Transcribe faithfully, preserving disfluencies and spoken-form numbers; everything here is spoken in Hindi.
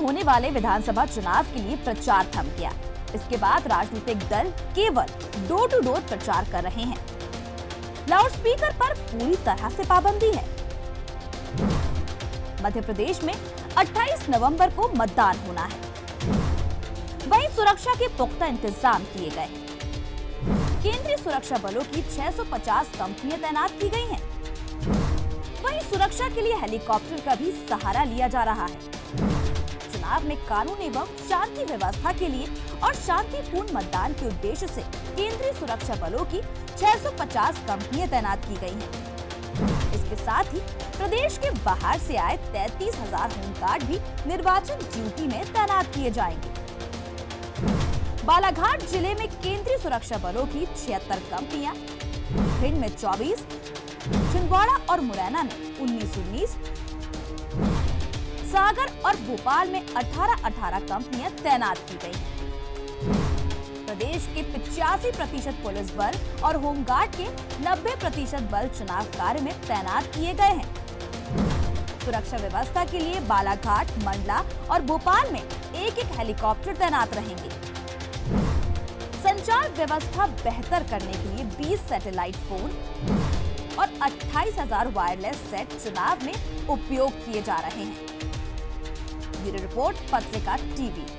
होने वाले विधानसभा चुनाव के लिए प्रचार थम गया। इसके बाद राजनीतिक दल केवल डोर टू डोर प्रचार कर रहे हैं। लाउडस्पीकर पर पूरी तरह से पाबंदी है। मध्य प्रदेश में अट्ठाईस नवंबर को मतदान होना है। वहीं सुरक्षा के पुख्ता इंतजाम किए गए। केंद्रीय सुरक्षा बलों की छह सौ पचास कंपनियां तैनात की गई हैं। वहीं सुरक्षा के लिए हेलीकॉप्टर का भी सहारा लिया जा रहा है। चुनाव में कानून एवं शांति व्यवस्था के लिए और शांतिपूर्ण मतदान के उद्देश्य से केंद्रीय सुरक्षा बलों की छह सौ पचास कंपनियां तैनात की गई हैं। इसके साथ ही प्रदेश के बाहर से आए तैंतीस हजार होमगार्ड भी निर्वाचन ड्यूटी में तैनात किए जाएंगे। बालाघाट जिले में केंद्रीय सुरक्षा बलों की छिहत्तर कंपनियां, भिंड में चौबीस, छिंदवाड़ा और मुरैना में उन्नीस उन्नीस, सागर और भोपाल में अठारह अठारह कंपनियां तैनात की गई हैं। प्रदेश के पचासी प्रतिशत पुलिस बल और होमगार्ड के नब्बे प्रतिशत बल चुनाव कार्य में तैनात किए गए हैं। सुरक्षा व्यवस्था के लिए बालाघाट, मंडला और भोपाल में एक एक हेलीकॉप्टर तैनात रहेंगे। संचार व्यवस्था बेहतर करने के लिए बीस सैटेलाइट फोन और अट्ठाईस हजार वायरलेस सेट चुनाव में उपयोग किए जा रहे हैं। Bureau report, Patrika TV.